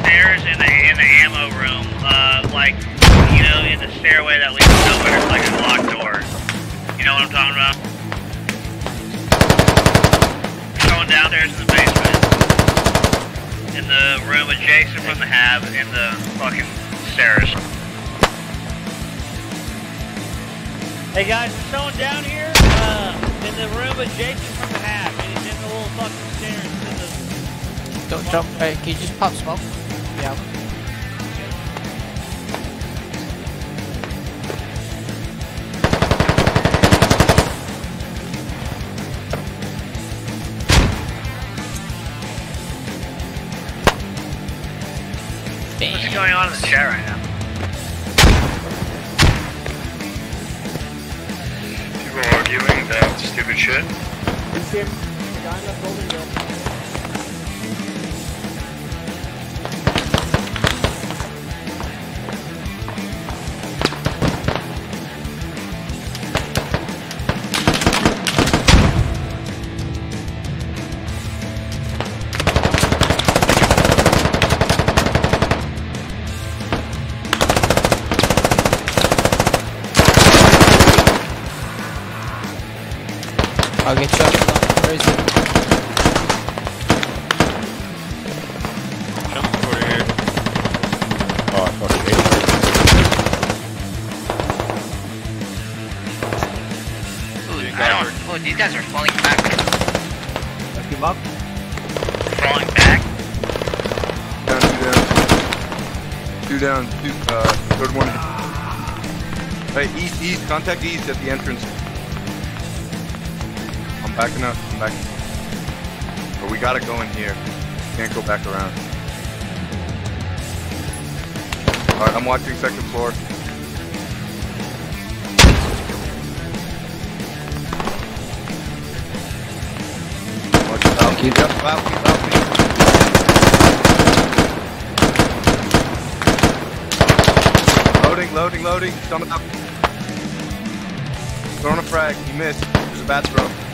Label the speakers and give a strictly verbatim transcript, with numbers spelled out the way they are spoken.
Speaker 1: stairs in the in the ammo room, uh, like you know, in the stairway that leads nowhere, it's like a locked door. You know what I'm talking about? Going downstairs in the basement, in the room adjacent from the hab, in the fucking stairs. Hey guys, there's someone down here, uh, in the room adjacent from the hab, and he's in the little fucking stairs. In the
Speaker 2: Don't jump. Hey, can you just pop smoke? Yeah.
Speaker 1: What's going on in the chat right now? People arguing about stupid shit.
Speaker 3: It's him. The guy in that building there.
Speaker 2: I'll get shot. Where is it?
Speaker 1: Jump over here.
Speaker 4: Oh, I fucking hate
Speaker 1: Ooh, I don't. Oh, these guys are falling back.
Speaker 3: Let's give up.
Speaker 1: Falling back?
Speaker 4: Down, two down. Two down, two, uh, third one. Hey, east, east, contact east at the entrance. I'm backing up, I'm backing. But we gotta go in here. Can't go back around. Alright, I'm watching second floor. Watch the balcony. Yep, balcony, balcony. Loading, loading, loading. Stomach up. Throwing a frag. He missed. There's a bathroom.